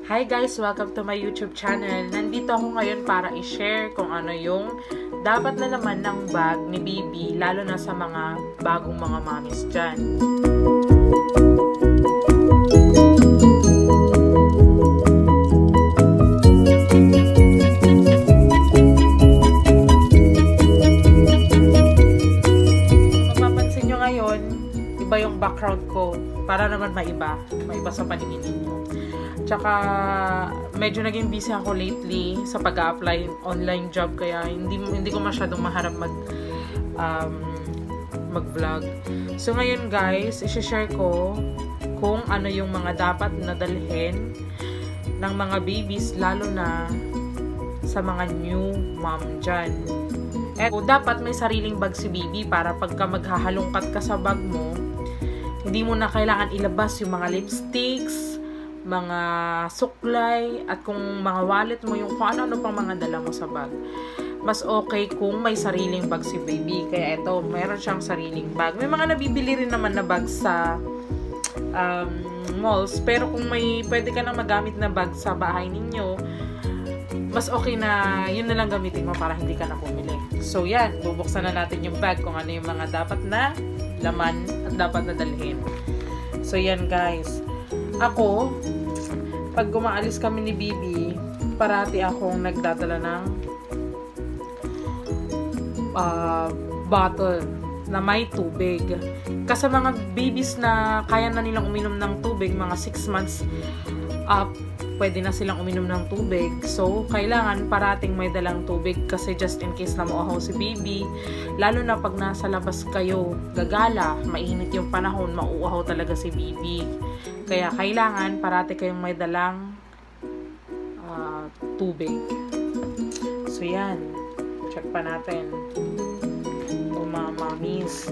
Hi guys! Welcome to my YouTube channel. Nandito ako ngayon para i-share kung ano yung dapat na naman ng bag ni Bibi, lalo na sa mga bagong mga mommies dyan. Mapapansin nyo ngayon, iba yung background ko para naman maiba sa paningin ninyo. Tsaka medyo naging busy ako lately sa pag-a-apply online job, kaya hindi ko masyadong maharap mag-vlog. So ngayon guys, i-share ko kung ano yung mga dapat na dalhin ng mga babies, lalo na sa mga new mom dyan. At dapat may sariling bag si Bibi para pagka maghahalongkat ka sa bag mo, hindi mo na kailangan ilabas yung mga lipsticks, mga suklay, at kung mga wallet mo, yung kung ano-ano pang mga dala mo sa bag. Mas okay kung may sariling bag si Baby. Kaya ito, meron siyang sariling bag. May mga nabibili rin naman na bag sa malls. Pero kung may pwede ka na magamit na bag sa bahay ninyo, mas okay na yun na lang gamitin mo para hindi ka na bumili. So yan, bubuksan na natin yung bag kung ano yung mga dapat na laman at dapat na dalhin. So yan guys. Ako, pag gumaalis kami ni Bibi, parati akong nagdadala ng bottle na may tubig. Kasi mga babies na kaya na nilang uminom ng tubig, mga 6 months up, pwede na silang uminom ng tubig. So, kailangan parating may dalang tubig kasi just in case na mauhaw si Bibi. Lalo na pag nasa labas kayo, gagala, mainit yung panahon, mauuhaw talaga si Bibi. Kaya kailangan parati kayong may dalang tubig. So, yan. Check pa natin. Mga mommies.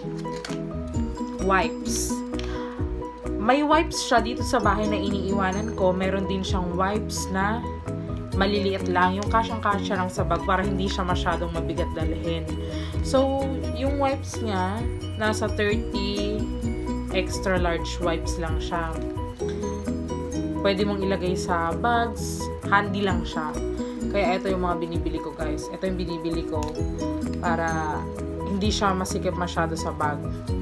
Wipes. May wipes siya dito sa bahay na iniiwanan ko. Meron din siyang wipes na maliliit lang. Yung kasyang-kasya lang sa bag para hindi siya masyadong mabigat dalhin. So, yung wipes niya, nasa 30 extra large wipes lang siya. Pwede mong ilagay sa bags. Handy lang siya. Kaya ito yung mga binibili ko guys. Ito yung binibili ko para hindi siya masikip masyado sa bag.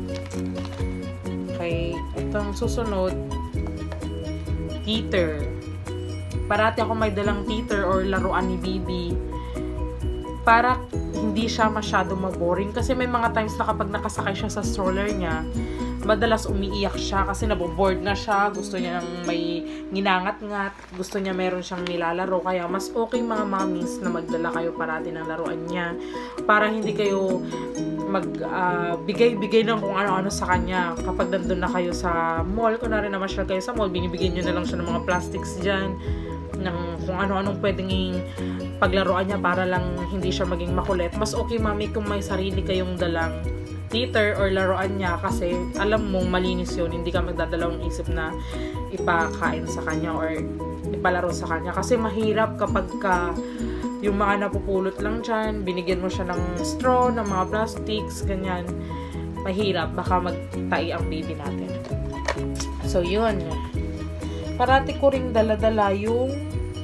Okay, itong susunod, teeter. Parati ako may dalang teeter or laruan ni Bibi para hindi siya masyado maboring. Kasi may mga times na kapag nakasakay siya sa stroller niya, madalas umiiyak siya kasi naboboard na siya, gusto niya ng may nginangat-ngat, gusto niya meron siyang nilalaro. Kaya mas okay mga mommies na magdala kayo parati ng laruan niya para hindi kayo magbigay-bigay ng kung ano-ano sa kanya. Kapag nandun na kayo sa mall, kunwari na masyal kayo sa mall, binibigyan nyo na lang siya ng mga plastics dyan, ng kung ano-anong pwedeng paglaruan niya para lang hindi siya maging makulit. Mas okay mami kung may sarili kayong dalang teeter or laruan niya kasi alam mong malinis yun, hindi ka magdadalawang isip na ipakain sa kanya or ipalaro sa kanya. Kasi mahirap kapag yung mga napupulot lang dyan, binigyan mo siya ng straw, ng mga plastics, ganyan. Mahirap, baka magtai ang baby natin. So, yun. Parati ko ring dala-dala yung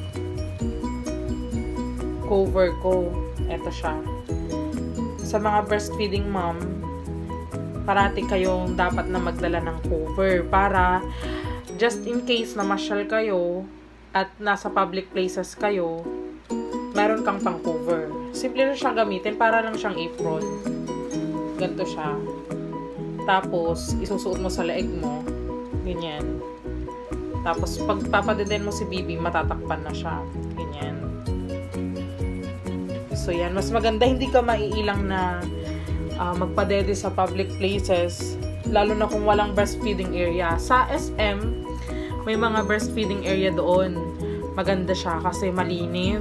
cover ko. Ito siya. Sa mga breastfeeding mom, parati kayong dapat na magdala ng cover para just in case na masyal kayo at nasa public places kayo, meron kang pang cover. Simple na siyang gamitin, para lang siyang apron. Ganito siya. Tapos, isusuot mo sa leeg mo. Ganyan. Tapos, pag papadeden mo si Bibi, matatakpan na siya. Ganyan. So, yan. Mas maganda, hindi ka maiilang na magpadede sa public places. Lalo na kung walang breastfeeding area. Sa SM, may mga breastfeeding area doon. Maganda siya kasi malinis.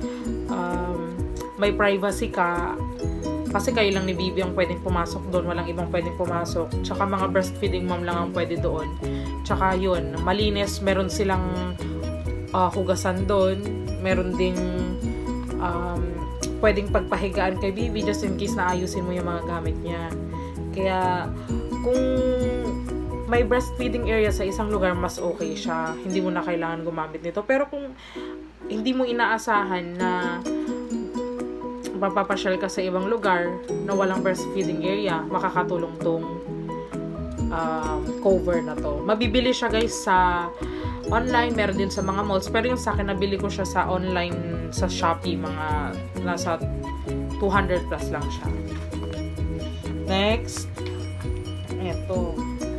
May privacy ka kasi kayo lang ni Bibi ang pwedeng pumasok doon, walang ibang pwedeng pumasok, tsaka mga breastfeeding mom lang ang pwede doon, tsaka yun, malinis, meron silang hugasan doon, meron ding pwedeng pagpahigaan kay Bibi just in case na ayusin mo yung mga gamit niya. Kaya kung may breastfeeding area sa isang lugar, mas okay siya. Hindi mo na kailangan gumamit nito. Pero kung hindi mo inaasahan na mapapasyal ka sa ibang lugar na walang breastfeeding area, makakatulong tong cover na to. Mabibili siya guys sa online, meron din sa mga malls, pero yung sa akin, nabili ko siya sa online, sa Shopee, mga nasa 200 plus lang siya. Next, eto.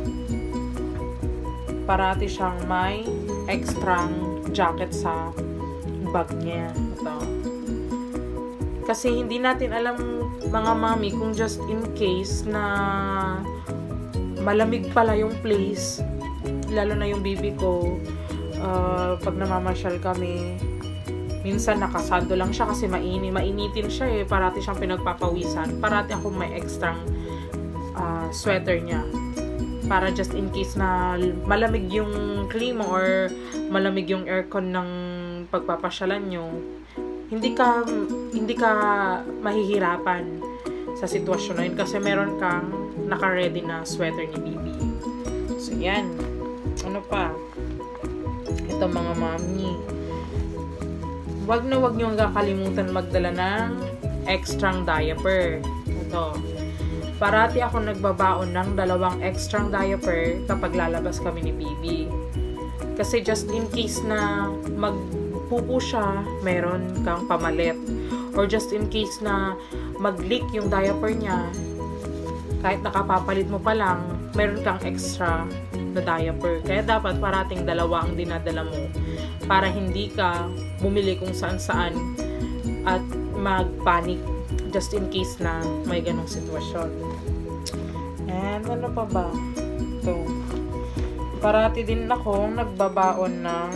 Parati siyang may extra jacket sa bag niya. Ito. Kasi hindi natin alam, mga mami, kung just in case na malamig pala yung place, lalo na yung baby ko, pag namamasyal kami, minsan nakasando lang siya kasi mainitin siya eh, parati siyang pinagpapawisan, parati akong may extra sweater niya, para just in case na malamig yung klima or malamig yung aircon ng pagpapasyalan nyo, hindi ka mahihirapan sa sitwasyon na yun kasi meron kang naka-ready na sweater ni Bibi. So yan. Ano pa? Ito mga mami. Wag nyo kakalimutan magdala ng extra diaper. Ito. Parati ako nagbabaon ng 2 extra diaper kapag lalabas kami ni Bibi. Kasi just in case na magpupo siya, meron kang pamalit. Or just in case na mag-leak yung diaper niya, kahit nakapapalit mo pa lang, meron kang extra na diaper. Kaya dapat parating 2 ang dinadala mo para hindi ka bumili kung saan-saan at mag-panic just in case na may ganong sitwasyon. And ano pa ba? Ito. Parati din akong nagbabaon ng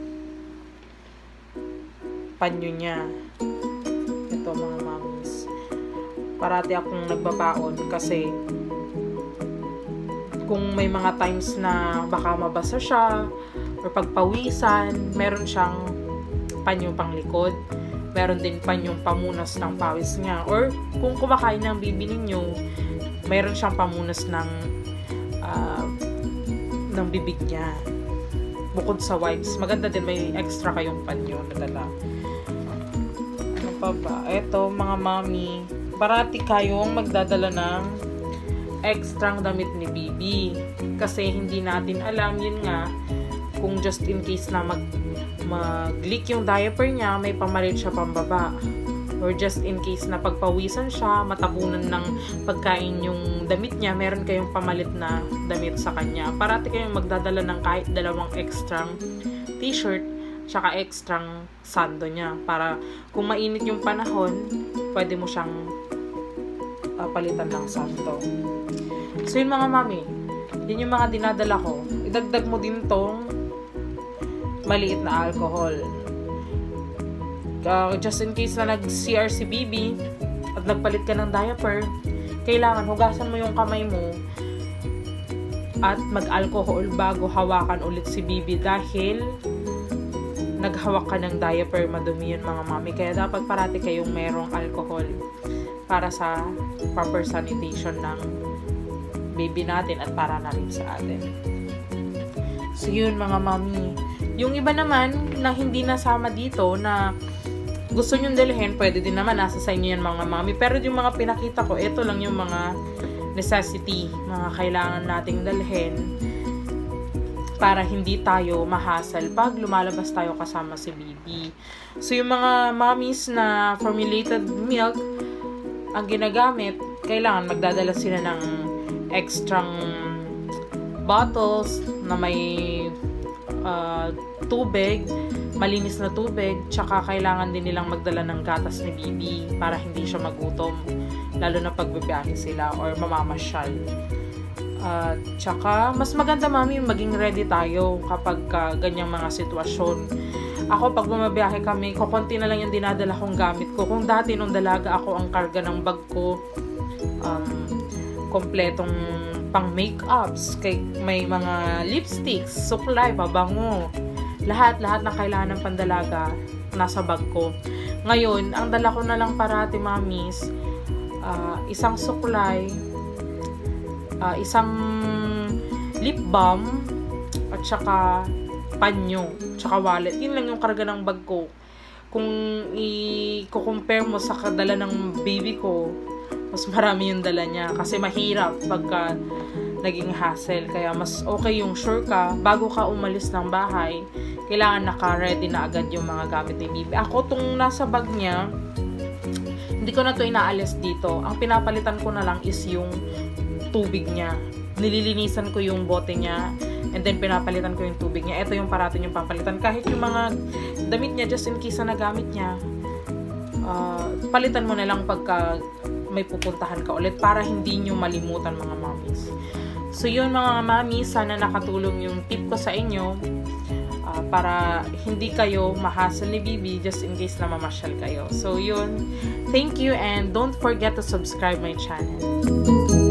panyo niya. Ito mga mamis. Parati akong nagbabaon kasi kung may mga times na baka mabasa siya or pagpawisan, meron siyang panyo pang likod. Meron din panyong pamunas ng pawis niya. Or kung kumakain ng bibi ninyo, meron siyang pamunas ng bibig niya. Bukod sa wipes, maganda din may extra kayong panyo na dala. Ano pa ba? Eto mga mami, parati kayong magdadala ng extra damit ni Bibi. Kasi hindi natin alam, yun nga, kung just in case na mag-leak yung diaper niya, may pamalit siya pambaba. Or just in case na pagpawisan siya, matabunan ng pagkain yung damit niya, meron kayong pamalit na damit sa kanya. Parati kayong magdadala ng kahit 2 extra t-shirt, tsaka extra sando niya. Para kung mainit yung panahon, pwede mo siyang palitan ng sando. So yun mga mami, yun yung mga dinadala ko. Idagdag mo din tong maliit na alcohol. Just in case na nag-CR si Bibi at nagpalit ka ng diaper, kailangan hugasan mo yung kamay mo at mag-alcohol bago hawakan ulit si Bibi dahil naghawak ka ng diaper, madumi yun mga mami. Kaya dapat parati kayong merong alcohol para sa proper sanitation ng baby natin at para na rin sa atin. So yun mga mami. Yung iba naman na hindi nasama dito na gusto nyong dalhin, pwede din naman nasa sa inyo yan mga mami. Pero yung mga pinakita ko, ito lang yung mga necessity, mga kailangan nating dalhin para hindi tayo mahasal pag lumalabas tayo kasama si Bibi. So yung mga mommies na formulated milk ang ginagamit, kailangan magdadala sila ng extra bottles na may tubig, malinis na tubig, tsaka kailangan din nilang magdala ng gatas ni Bibi para hindi siya magutom, lalo na pag bibiyahe sila or mamamasyal. Tsaka mas maganda mami maging ready tayo kapag ganyang mga sitwasyon. Ako pag bumabiyahe kami, kukunti na lang yung dinadala kong gamit ko. Kung dati nung dalaga ako, ang karga ng bag ko kompletong pang makeups, may mga lipsticks, suklay, pabango, lahat na kailangan ng pandalaga nasa bag ko. Ngayon, ang dala ko na lang parati mamis, isang suklay, isang lip balm, at saka panyo, tsaka wallet. Yun lang yung karga ng bag ko. Kung i-compare mo sa kadala ng baby ko, mas marami yung dala niya. Kasi mahirap pagka naging hassle. Kaya mas okay yung sure ka, bago ka umalis ng bahay, kailangan naka-ready na agad yung mga gamit ni baby. Ako, tong nasa bag niya, hindi ko na to inaalis dito. Ang pinapalitan ko na lang is yung tubig niya. Nililinisan ko yung bote niya, and then pinapalitan ko yung tubig niya. Ito yung parating yung papalitan. Kahit yung mga damit niya, just in case na nagamit niya, palitan mo na lang pagka may pupuntahan ka ulit para hindi nyo malimutan, mga mommies. So yun, mga mommies, sana nakatulong yung tip ko sa inyo para hindi kayo ma-hassle ni Bibi just in case na mamasyal kayo. So yun, thank you, and don't forget to subscribe my channel.